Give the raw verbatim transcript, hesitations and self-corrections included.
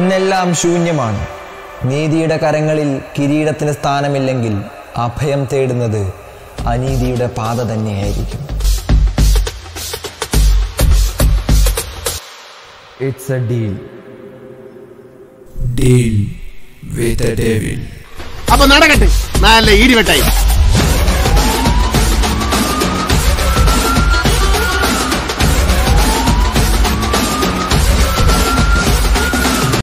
ഇന്നെല്ലാം ശൂന്യമാണ്. നീതിയുടെ കരങ്ങളിൽ കിരീടത്തിന് സ്ഥാനമില്ലെങ്കിൽ അഭയം തേടുന്നത് അനീതിയുടെ പാത തന്നെയായിരിക്കും. It's a deal. Deal with the devil. അപ്പൊ നടക്കട്ടെ, നല്ല ഇടിവെട്ടായി.